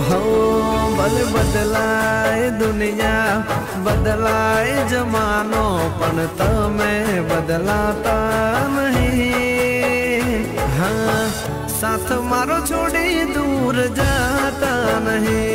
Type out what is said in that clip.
हो भले बदलाए दुनिया बदलाए जमानो पण तमे बदलाता नहीं। हाँ साथ मारो छोड़ी दूर जाता नहीं।